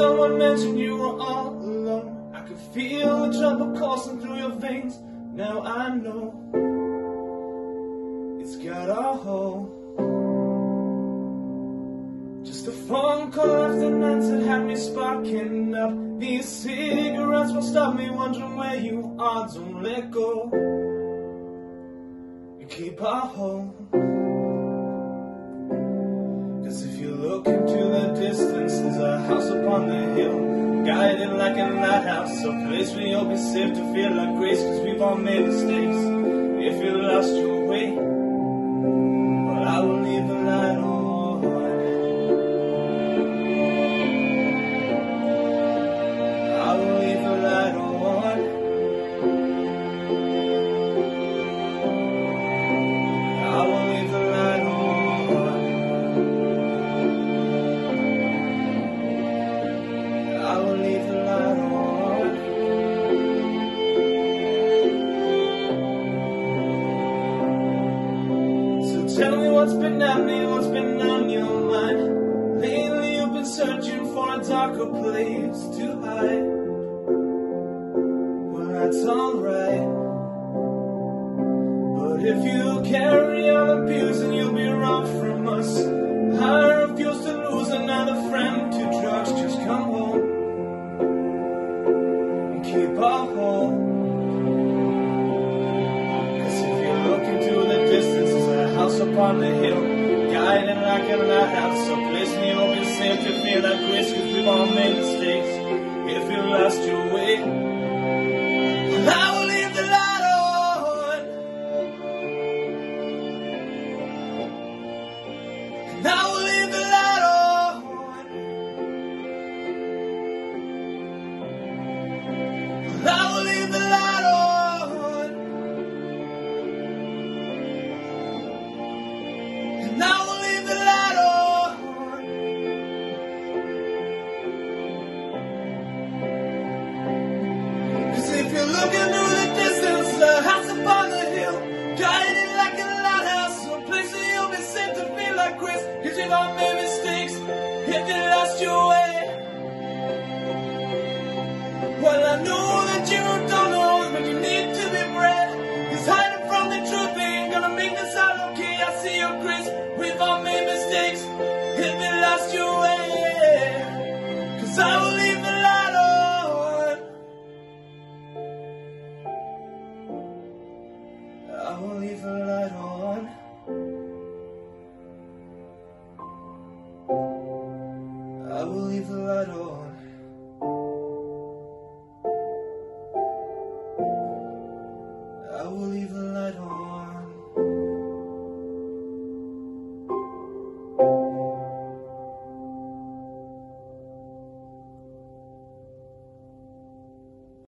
someone mentioned you were all alone. I could feel the trouble coursing through your veins. Now I know it's got a hole. Just a phone call after nights that had me sparking up. These cigarettes will stop me wondering where you are. Don't let go. You keep a hold. Cause if you look into the distance, there's a house upon the hill, guided like a lighthouse, a place where you'll be safe to feel like grace. Cause we've all made mistakes. If you lost your way, well, I will leave the light on. I will leave the light on. I will leave the light on. I will leave the light on. So tell me what's been happening, what's been on your mind. Lately you've been searching for a darker place to hide. Well, that's alright. But if you carry on abusing, you'll be wrong from us. I refuse to lose another friend to drugs. Just come home and keep a hold. Cause if you look into the distance, there's a house upon the hill, guided like a lighthouse, a place where you'll be safe to feel like grace. Cause we've all made mistakes. If you lost your way, I will leave the light on. And I will leave the light on. And I will leave the light on. And I will leave the light on. Cause if you're looking through the distance, a house upon the hill, guided like a lighthouse, a place where you'll be safe to feel like grace. Cause you've all made mistakes. If you lost your way, well, I know that you don't